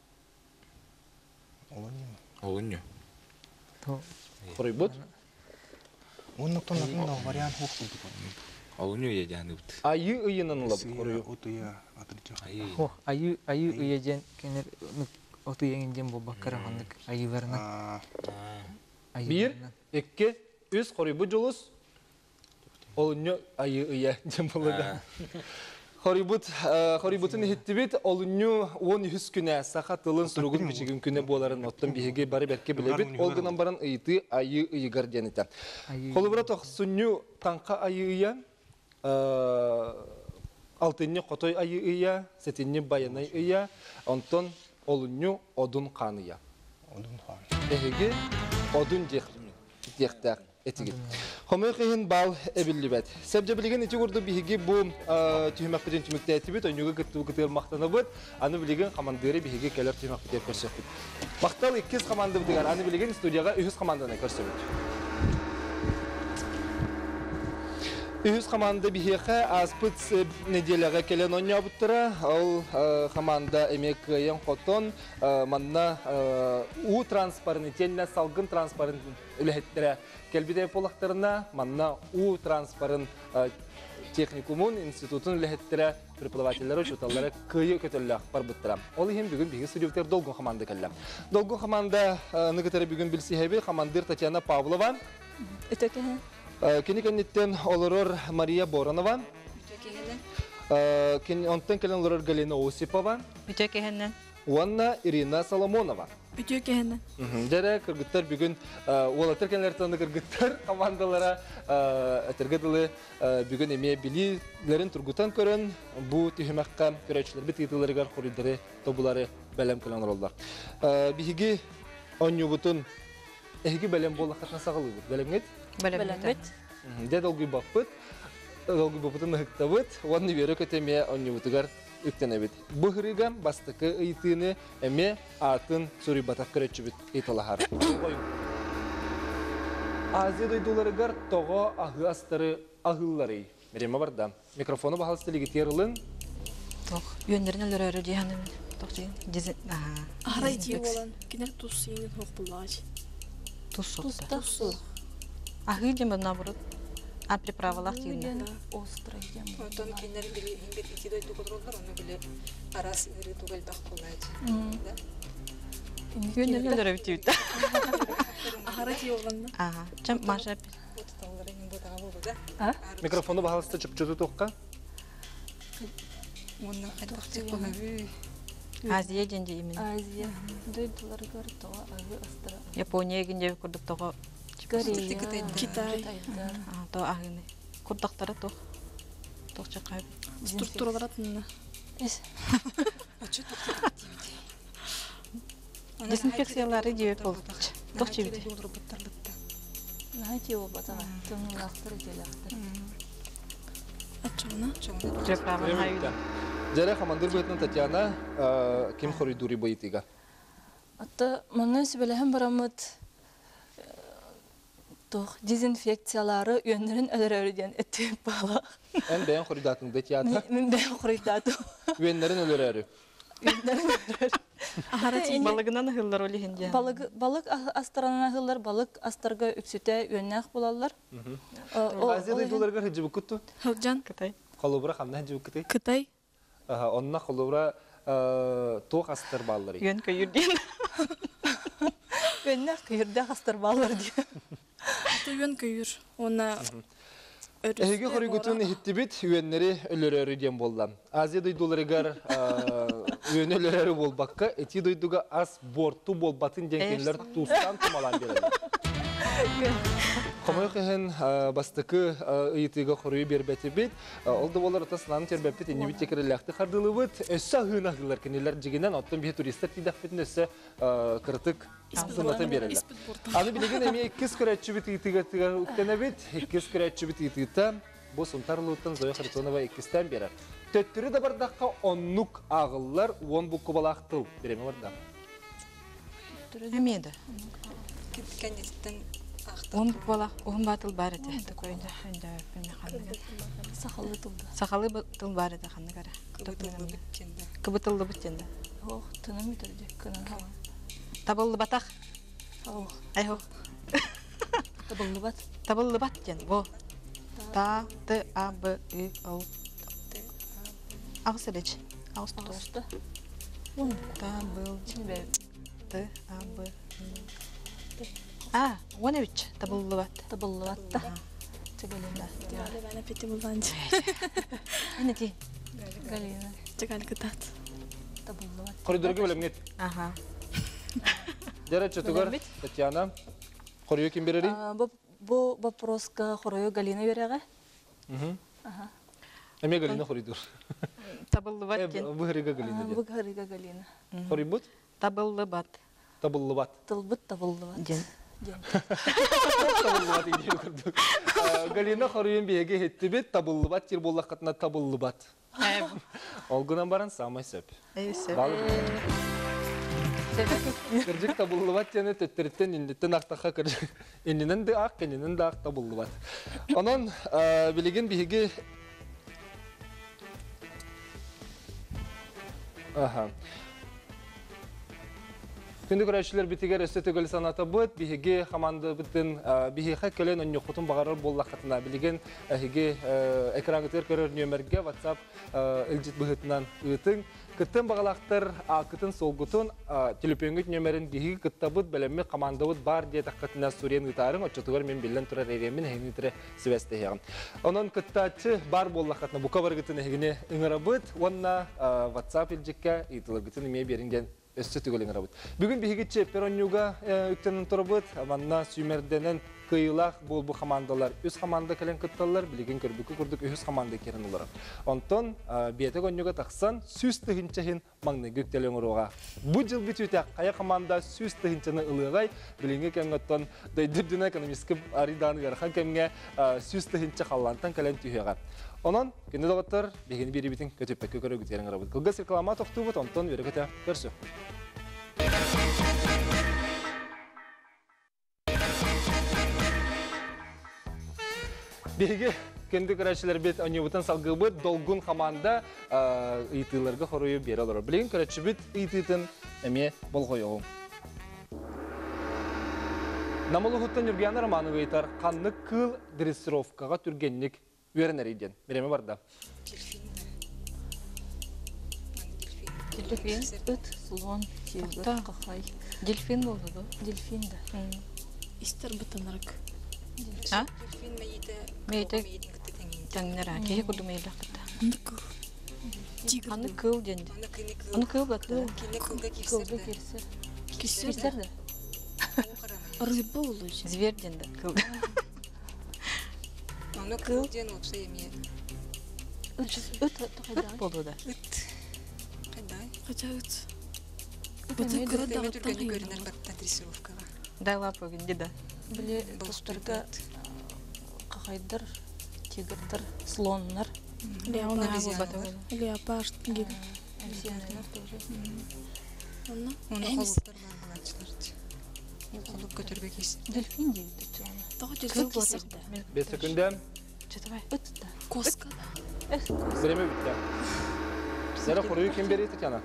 Олуньо. Ол нү. Хорыйбыт. Onun tonunda вариант хок булды. Ол нү еден бұт. Айы ыйынан лап хорый. Отуя атрича. О, айы айы ыйжен кенер оту еңден болбаккара ханнык айы верна. Бир, экке, үс хорыйбы жулус. Ол нё айы ыя ден булды. Хорибут, хорибутун хиттибит, олунню он үс күнә саха тылын суругун бичигин күнә боларын оттон биһиге бары берке билебит, ол гынан баран ыйты айы ыйгар денитә. Холубра тохсунню танка айы ыя, алтынны котой айы ыя, сетинни баянай ыя, онтон олунню одун каныя. Одун хан. Биһиге одун дек дектак этигит. Хомойхин бал эбиллибет. Себже билеген ити урду биһиги бу түймәк бүтән түмәктә әтибит, онюга кытту кытыр мактана бит. Аны билеген командиры биһиге келер түймәк бүтән күрсәтеп. Мактал икки команда дигән, аны билеген студияга үз команданы күрсәтеп. Үз команда биһиге аспыт неделяга келен оння буттыра. Ал команда эмек ян хотон манна у транспарентенна салгын транспарент үләһеттәре келбиде полактарына манна у транспарент техникумун институтун үләһеттәре преподавательләре учеталлары кыйы көтөлләр бар буттыра. Ол һәм бүген биге студиятер долгын команда келләм. Долгын команда ныгытары бүген билсеһәбе командир Татьяна Павлова. Этекеһе. Кини кеннеттен олорор Мария Боронова. Кини онтен келен олорор Галина Осипова. Бүтөкеһеннән. Уанна Ирина Соломонова. Бүтөкеһеннән. Дәрә кыргыттар бүген ол атыркенләр таны кыргыттар командалара атыргыдылы бүген эме билиләрен тургутан көрән бу тихмәккә көрәчләр бит итүләргә коридоры тобулары бәлем кылан роллар. Биһиге оннюбутун эһиге бәлем болла хатна сагылы бәлемгет. Белемет. Дә долгый бапыт, долгый бапытын хыктабыт, ванны бере көтеме оннюбутыгар үктенебит. Бу хырыгам бастыкы ыйтыны эме атын сури батак көрөчүбүт италахар. Азия дойдуларыгар того агы астары агыллары. Мереме барда. Микрофону бахалстылыгы терилин. Тох, йөндөрүн өлөрөрү дияны. Тох дигән. Дизен. Арай ди болан. Кинек тус сиңин хок буллач. Тус. Тус. Агы дем наоборот. А приправалах дигән. Острый дем. Онтон кинер били имбит ити дойду контроллар, аны биле арас ири тугал бак булайт. Да. Йөндөрүн өлөрө бит. Арай ди болганда. Ага. Чам маша. Микрофону бахалсты чыпчыты токка. Монна хатты кохаби. Азия денде именно. Азия. Дойдуларыгар того агы астары. Япония гинде курдук того. Корея, Китай. А, то агыны. Курдактары тох. Тох чакай. Структураларына. Эс. Ачы Дезинфекциялары диеп болду. Тох чибит. Нахати обатага. Тонун астары келактыр. Ачына. Приправа хайда. Жара командир бетен Татьяна ким хоридури бойтига. Ата мана сибелем барамыт. Тох дезинфекциялары йөндөрүн өлөрөрүдөн этеп бала. Эн бен хоридатын детята. Мен бен хоридату. Йөндөрүн өлөрөрү. Балыгынан хыллар олы хинде. Балык балык астарына хыллар, балык астарга үксүтө йөннәк булалар. Азия дойдуларыгар хиҗибу кутту. Хылжан. Кытай. Колубра хамна хиҗибу кытай. Кытай. Аха, онна колубра тох астар баллары. Йөн көйүрден. Йөннәк кыйырда астар баллар ди. Туйын көйүр. Она Эһиге хоригутун хиттибит үеннери өлөрөрү дем болла. Азия дойдуларыгар үен өлөрөрү болбакка, эти дойдуга ас борту болбатын денкенлер тустан тумалан береді. Комойхен бастыкы ыйтыга хорую бербети бит, олды болар отасынан тербепит, энебит текерелякты хардылы бит, өссө хыынагылар кенелер жигинен, оттон бихе туристер тидак битин өссө кыртык сынатын берелер. Аны билеген эме иккис көрәтчү бит ыйтыга үктене бит, иккис көрәтчү бит ыйтыта, бу сунтарлыуттан Зоя Харитонова иккистен берер. Төттүрү да бардакка оннук агыллар, он букку балактыл береме барда. Эмеде. Кенеттен Он бала, он батыл бар эте. Такойда, ханда пеме ханга. Сахалы тулды. Сахалы батыл бар эте ханга кара. кыбытылды биткенде. Кыбытылды биткенде. Ох, тыным битерди, кына. Табылды батак. Ох, Айхо. табылды бат. Табылды бат ден. Во. Та, Т, А, Б, И, Л. Агсылыч. Агсты. Он табыл. тебе Т, А, Б, А, Воневич, табылды бат. табылды батта. Тегелинде. Бana peti bulanca. Энети. Галина. Чагалькатат. Табыллыбат. Коридорга белемгет. Ага. Дәрәт чатугар Татьяна. Хорыйы ким берери? Бу вопроска хорою Галина береге. Мгм. Ага. Эме Галина хоридор. Табыллыбат кен. Бу хәрига Галина. Бу харига Галина. Хорибут? Табыллыбат. Табыллыбат. Тылбыт табыллыбат. Ден. Табыллыбат иде күрдүк. Галина хорыйын беге хетти бит табыллыбат тир боллакатына табыллыбат. Олгунан баран самай сөп. Эйсе. Кыржык табыллыбат жана төттөрүттөн индеттен актакка кыржык. Иннен де ак, кененен де ак табыллыбат. Онон билеген биге Аха. Күндү көрәчләр битигәр өстө төгөл саната бут, биге команда битен биге келен онны хутун багарыр боллакатына билеген биге экранга көрөр нөмерге WhatsApp илҗит быгытынан ытың кыттын багалактыр, кыттын солгутун телефонгыт нөмерин биге кыттабыт белеме командабыт бар дия таккатына сурен ытарын очотугар мен билен тура реремин хенитре свесте ягын. Онон кыттачы бар боллакатына бука баргытын хегине ыңырабыт, онна WhatsApp илҗиккә итылгытын ме беринген өстө түгөлүң рабыт. Бүгүн бигиче перонюга үктөнүн турбут, манна сүймерденен кыйлак бул бу командалар үз команда келен кытталар, билген көрбүккө курдук үз команда керен улар. Онтон биете гонюга таксан сүз тыгынчаһын маңны гөктөлөң урага. Бу жыл бүтүтө кая команда сүз тыгынчаны ылыгай, билинге кеңготтон дайдырдына экономистик ариданы гархан кемге сүз тыгынча халлантан келен түйөга. Онон күндө доготтор бегени бири битин көтөппекке көрө гүтерен рабыт. Кылгас реклама токтубут, онтон берекете көрсө. Беге күндө көрәчләр бит оньюбутан салгыбыт долгун команда ыйтыларга хорою бере алар. Билген көрәчү бит ыйтытын эме болгойо. Намолугуттан Юргияна Романовы айтар, канны кыл дрессировкага түргенник Вернер иден. Береме барда. Дельфин, ыт, слон, тигр, какай. Дельфин болду да? Дельфин да. Истер бутанарык. А? Дельфин мейте. Мейте. Таңнара, кеге куду мейла кыта. Тигр. Аны кыл денди. Аны кыл баты. Кине кылга Кылга кирсер. кирсер. Кисер да? Рыба болду. Зверь денди. Кыл. Аны кыл ден опса емие. Ыт болду да. Кайдай? Хотя ыт. Бутын көрдөгө түргөнү көрүнөр батта дрессировкага. Дай лапы гинди да. Биле тустарга какайдыр, тигрдыр, слоннар. Леопард gibi. Обезьянlar тоже. Onu Onu koluklar var bulaçlar. Koluk götürge kesin. Delfin deydi onu. Daha delfin kesin. beş sekundem. Çatabay öt da. Koska. Береме битте. Сара хорою ким берет Татьяна?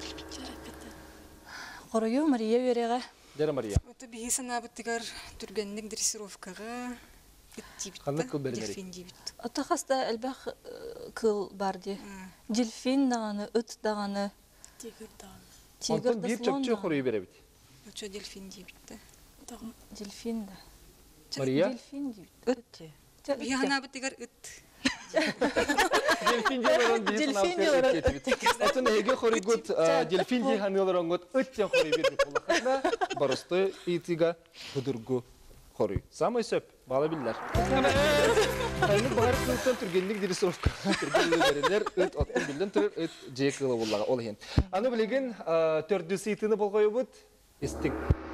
Хорою Мария береге. Дера Мария. Это бигесен абыттыгар түргенник дрессировкага Канны кыл беренери. дельфин дейбит. Атахаста элбах кыл бар ди. Дельфин даганы, өт даганы. Тигр даганы. Тигр Антон бир чөпчө хорою беребит. Очо дельфин дейбит да. Дельфин да. Мария? Дельфин дейбит. Өт. Бигесен абыттыгар ыт. Дельфин диyorlar Дельфин diyorlar. Атын эге хоригут дельфин ди ханылар онгот өттен хорой берди булакна барысты итига худургу хорой. Самый сөп бала биллер. Кайны бар кылтан түргенлик дрессировка. Түргенлик берелер өт аттан билден түрөр өт жекылы буллага ол ген. Аны билеген төрдү сыйтыны болгойбут истик.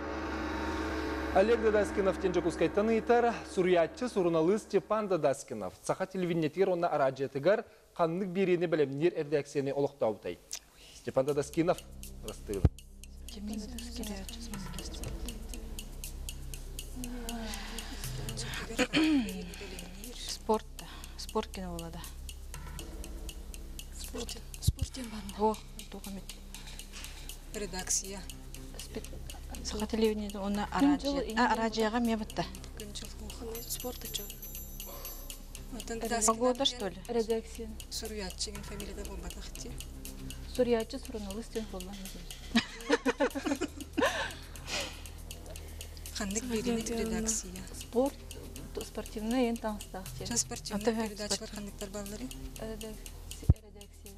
Олег Дадаскинов тенжокускайтан итар, сурьятчы суруналы Степан Дадаскинов. Саха телевидениетер онна араджетыгар, қанлык берені білемнер әрдәксені олықтаутай. Степан Дадаскинов растыгын. Спорт. Спорт кино олады. Спорт. Спортен бар. О, тоқамет. Редакция. Саха телевидениеде оны араджияға мебітті. Спорт очо. Погода, что ли? Редакция. Сурьятчыгын фамилияда болбатахти. Сурьячы суруналы стен болған. Хандык беренет редакция. Спорт, спортивный ен таңыстақ. Спортивный передачалар хандыктар баллары? Редакция.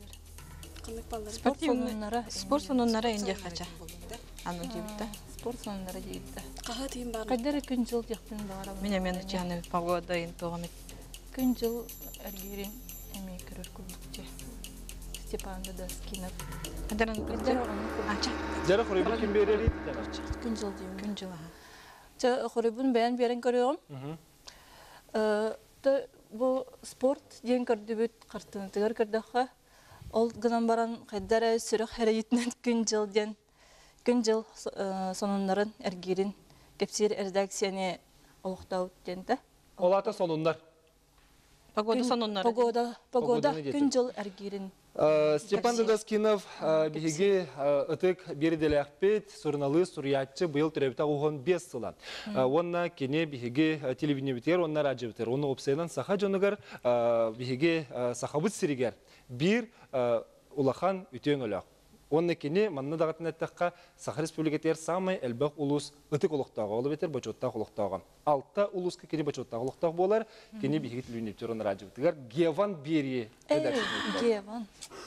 Жақындық балар. Спорт сонуннара, спорт сонуннара инде хача. Ану дибитта. Спорт сонуннара дибитта. Қаға тиын бар. Кайдары күн жыл яқтын бағара. Мен мен чаны погода ин тоғамет. Күн жыл әргерин эме көрөр күлдікте. Степан Даскинов. Кайдаран кайдар ача. Жара хорибут ким берери? Күн жыл дейм. Күн жыл. Жа хорибун бәян берен көрөм. Э, та бу спорт ден көрдөбүт картын тегер көрдөккө. Ол гынан баран кайдара сүрөк харайтынан күн жыл ден. Күн жыл сонуннарын әргерин кепсир редакцияны олуктау денде. Олата сонундар. Погода сонуннары. Погода, погода күн жыл әргерин. Степан Даскинов биһиги ытык берделәкпет сурналы сурьятчы быйыл төрөбүтә угон бес сыла. Онна кене биһиги телевидение битер, онна радио битер. Оны опсайдан саха жонугар биһиги сахабыт сиригер. Бир улахан үтөң өлөк. Онна кене манна дагатын әттәккә Саха Республикатер самай элбәк улус ытык улуктагы олы битер бочотта улуктагы. Алта улуска кене бочотта улуктагы болар. Кене биһиги телевидение битер, онна радио битер. Геван Бери редакциясы. Геван.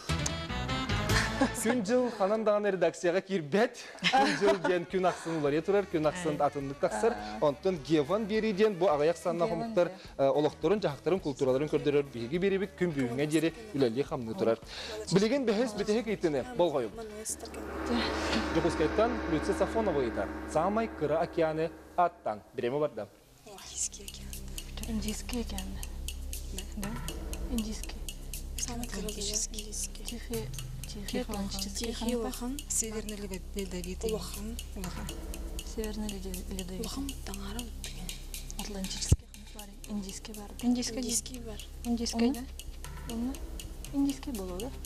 Күн жыл ханан даган редакцияга кирбет. Күн жыл ден күн аксын улар етурар, күн аксын атындык таксыр. Онтон Геван Бериден бу агаяк санна хомуктар олокторун, жахактарын, культураларын көрдөрөр. Биһиги берибит күн бүгүнгө жери үлелли хамны турар. Билеген бехес битеге итене болгоюм. Жокускайттан Люция Сафонова итар. Самай кыра океаны аттан. Биреме барда. Индийский океан. Да? Индийский. Самый кыргызский. Тихий, тихий, Атлантический. Тихий Улахан, Северный Ледовитый. Улахан. Улахан. Северный Ледовитый. Улахан таңара Атлантический бар, индийский бар. Индийский. Индийский бар. Индийский да? Оны индийский болу да?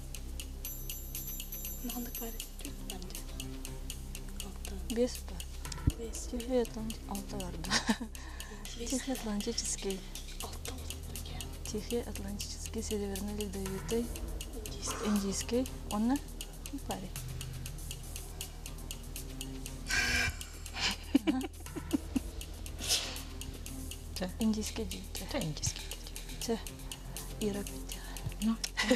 Нахандык бар. Бес бар. Бес. Тихий Атлантический барды. Тихий Атлантический. Тихий Атлантический, Северный Ледовитый, Индийский, он на паре. Индийский день. Это индийский. Это Ирак. Ну.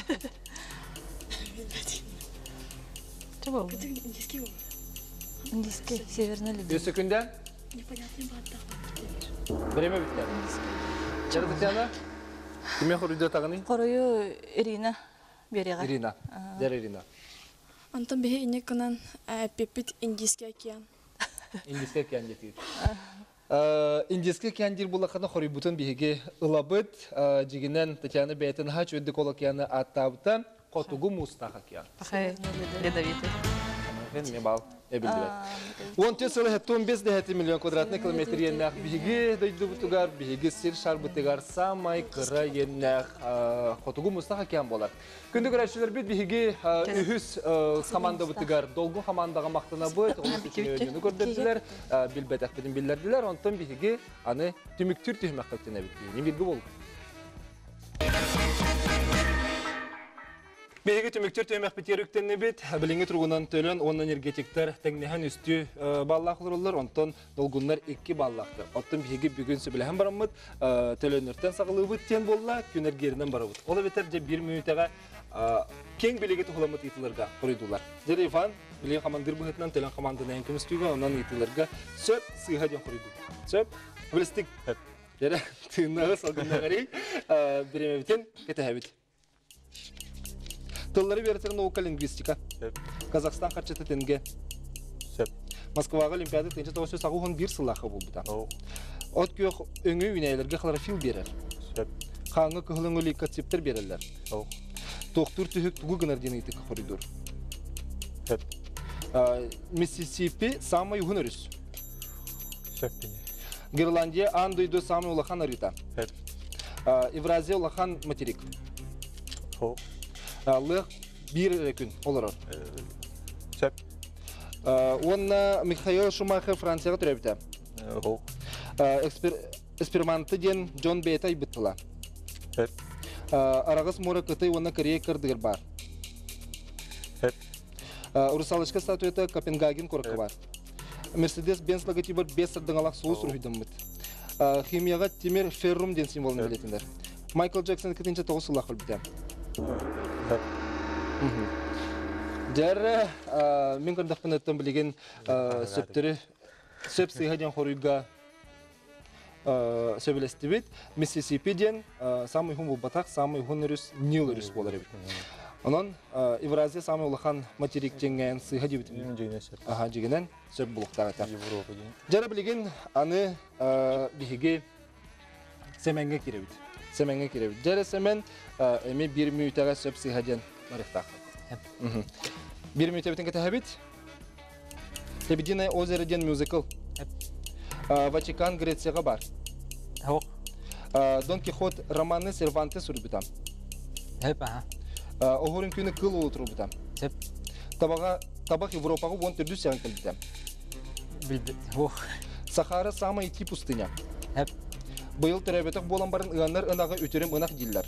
Чего? Индийский. Индийский, Северный Ледовитый. Yüz sekünde? Непонятный бардак. Время bitti. Жара Татьяна? Кime хорuydu тагыны? Хорою Ирина берега. Ирина. Жара Ирина. Антон бе ине кынан пепит Индийский океан. Индийский океан жетир. Индийский океан дир булаканы хорuyбутун биһиге ылабыт жигинен Татьяна бейтен хач өддүк ол океаны аттабыта Котугу Мустак океан. Пахай Ледовитый. Мен бал эбилдирет. он төрт сылы он бес миллион квадратный километр еннах биһиги дойду бутугар биһиги сир шар бутугар самай кыра еннах Котугу Мустак океан болар. Күндүк көрәчүлөр бит биһиги үһүс команда бутугар долгу командага мактана бут, оны күнүнү көрдөдүлөр, билбетак бидин биллердилер, онтон биһиги аны түмүктүр түмөк кыттына бит. Эми билги болду. Беги түмүктөр төмөк битерүктенне бит, билинге тургунан төлөн он энергетиктер теңнеһен үстү баллаклар, онтон долгуннар эки баллактыр. Оттон биги бүгүн сөбүләһен барамыт, төлөнөртөн сагылыбыт тен болла, күнергеринен барабыт. Ола бетер же бир минутага кең билеге тухуламыт итилерге коройдулар. Жер Иван билеге командир быһытынан төлөн командадан кемстүгө, онан итилерге сөп сыйга ден коройду. Сөп билстик. Жер тыйнагы салгыннагары биреме битен кетебит. Тыллары бертерін наука лингвистика. Казахстан қатшыты тенге. Москваға олимпиады тенче тоғыз жүз сағуғын бір сылақы бол бұдан. От күйек өңі үйнәйлерге хлорофил берер. Қаңы күхілің лейкоциптер берерлер. Тоқтур түхік тұғы гынарден етікі коридор. Миссисипи самай ұғын өріс. Гирландия андойды самай улахан арита. Евразия улахан материк. Лық бір күн олар. Сөп. Онна Михаил Шумахер Францияға түрәбіті. Эксперименті ден Джон Бейтай біттіла. Арағыз мора күті онна Корея кірдігір бар. Урусалышқа статуеті Копенгаген көркі бар. Мерседес-Бенц логотипі бес сырдыңалақ соғыс үрхүйдің мұт. Химияға темір феррум ден символын білетіндер. Майкл Джексон кетінші тоғыз сылақ өлбіті. Жәрі, мен көрдіқпін өттен білеген сөптері сөп сыйғаден қоруйға сөбілесті бет. Миссисипиден самый хун бұл батақ, самый хун үріс Нил үріс болар ебет. Онын Евразия самый ұлақан материк жеңген сыйғади бет. Аға жегенен сөп бұлықтағы тақ. Жәрі білеген аны бігеге семенге керебет. Семенге керебет. Жәрі семен әме бір мүйтаға сөп сыйғаден марықтақ. Bir mütebetin ketebit. Лебединое озеро ден мюзикл. Ватикан Грецияга бар. Дон Кихот романы Сервантес урбитам. Огорын күні кыл олутыр урбитам. Табақ Европаға он түрді сян келдітам. Сахара самый ити пустыня. Бұйыл түрәбетік болан барын ұғанлар ұнағы өтерім ұнақ дейлер.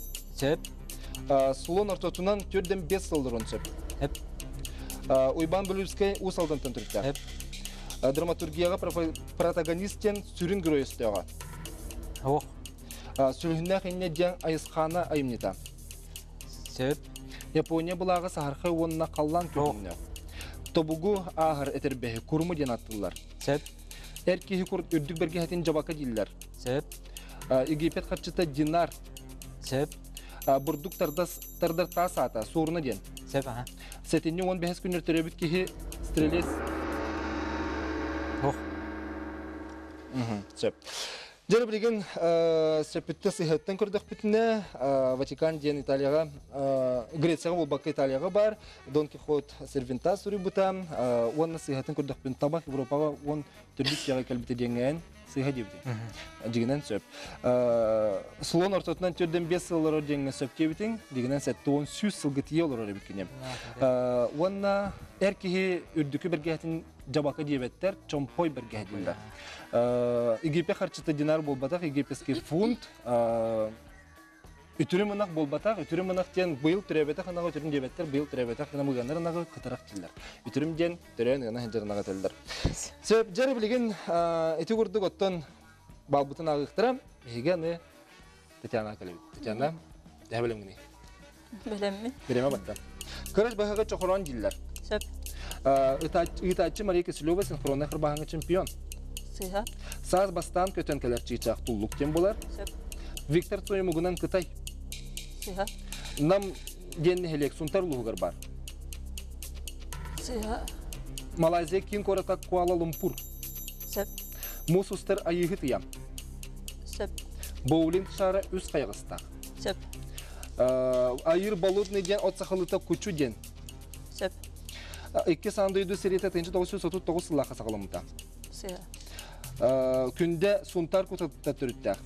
Слон ортотунан түрден бес сылдырын сөп. Уйбан Бөлівскай ұсалдан түнтірікті. Драматургияға протагонистен сүрін гөрі өстеуға. Сүріннәқ енне ден айысқаны айымнета. Япония бұлағы сағарқай онына қаллан көрінне. Тобугу ағыр әтербәхі күрмі ден аттылар. Әркеғі күрт үрдік берге әтін жабақа дейлер. Египет қатшыта динар. Бурдук тардар тас ата, соғырына ден. Сәтенне он бәхес күнер түребіт кеге стрелес. Сөп. Жәрі білген сөпітті сыйхаттан көрдік бітіне Ватикан ден Италияға, Грецияға ол бақы Италияға бар. Дон Кихот Сервантес үрі бұтам. Онына сыйхаттан көрдік бітін табақ Европаға он түрбіт яға кәлбіті денген. Сыйға дебітін. Дегенен сөп. Слон ортотынан түрден бес сыллары денген сөп дебітін. Дегенен сәтті он сүз сылғытия олар әбіткенем. Онына әркеге үрдікі біргәтін жабақы дебеттер, чомпой біргәтілді. Египет қарчыты динар болбатақ, египетский фунт. Үтірі мұнақ болбатақ, үтірі мұнақ ден бұйыл түрәбетақ, анаға үтірім дебеттер, бұйыл түрәбетақ, ана мұғанар анаға қытарақ тілдер. Үтірім ден түрән ана жарынаға тілдер. Сөп, жәрі білген әті көрдік оттан балбытын ағықтырам, егені Татьяна кәлебет. Татьяна, дә білем гіне? Білем ми? Білеме баттан. Көріш бағаға чоқыран дейлер. Сөп. Үтәтші Мария Киселева синхронный қырбағыңа чемпион. Сыйға. Саз бастан көтен кәлер чиғчақ тұллық тем болар. Сөп. Виктор Цоймугунан Кытай. Сыйға. Нам денні хелек сунтар луғығар бар. Сыйға. Малайзия кин кората Куала-Лумпур. Сөп. Мусустар айығы тыям. Сөп. Боулинг шары үз қайғыстақ. Сөп. Айыр болудный ден отсақылыта күчу ден. Сөп. Икки сандойду сереті тенші тоғыз жүз отыз тоғыз сыллаққа сақылымыта. Сыйға. Күнде сунтар күтатта түріттәқ.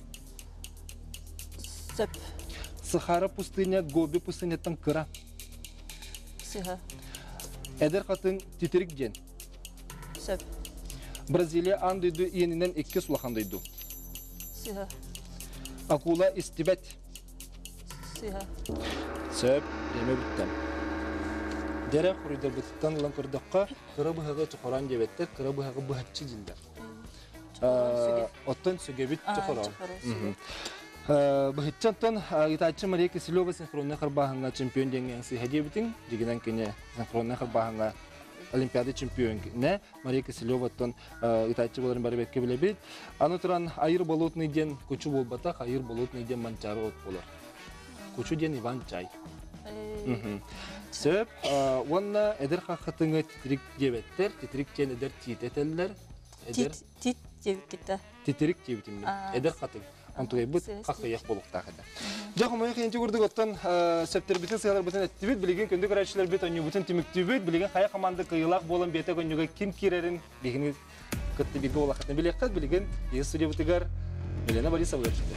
Сөп. Сахара пустыня, Гоби пустынеттен кыра. Сыйға. Әдер қатын титерік ден. Сөп. Бразилия андойду иенінен икки сулақандойду. Сыйға. Акула истибет. Сыйға. Сөп, деме біттім. Дәрі құрыдар бұттан ұлан көрдіққа қыры бұхаға чықыран дебеттер, қыры бұхаға бұхатчы дилдер. Оттан сөгебіт чықыран. Бұхатчантан Итачы Мария Киселева синхронный қырбағыңа чемпион денген сыйға дебітін, дегенен кене синхронный қырбағыңа Олимпиада чемпион не Мария Киселева оттан Итачы боларын бары бетке біле бейт. Аны тұран айыр болотный ден көчі болбатақ, айыр болотный ден манчары от болар. Көчі ден Иван Чай. Сөп, онна әдір қақытыңы титрик дебеттер, титрик ден әдір тит әтелілер. Тит дебет кетті. Титрик дебетіммен, әдір қатың. Антуғай бұд қақы еқ болуқтақ әді. Жақы мұйық енте көрдік оттан сөптер бітін сығалар бітін әтті бет, білеген күнді көрәтшілер бет өне бітін түмікті бет, білеген қая қаманды қиылақ болын беті көңіға кім керерін, білеген күтті бірге олақытын білек қад, білеген егі студия бұтығар Елена Борисова өршілер.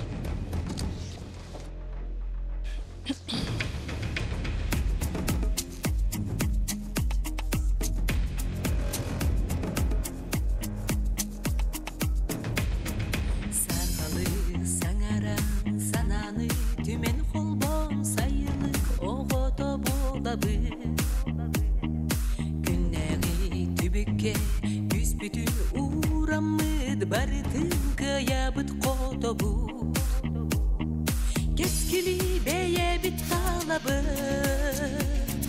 Күннәғи түбікке үспіті ұраммыд барытын қиябыт қотобу Кескілі бәйәбіт қалабы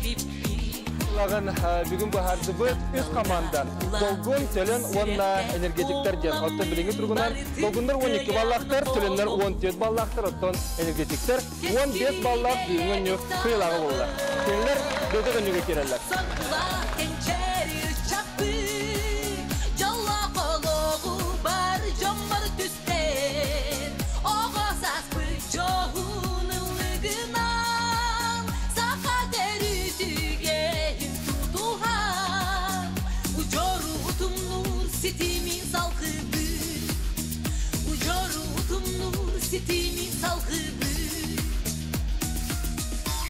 Лаган бүгін бұл хардыбыт үс команда. Долгун, төлен, онна энергетиктер ден. Оттан біліңі тұрғынан, долгундар он екі баллақтар, төленлер он төрт баллақтар, оттан энергетиктер он бес баллақ бүгінгі нүк қиылағы болылар. Төленлер дөді күніге керелер.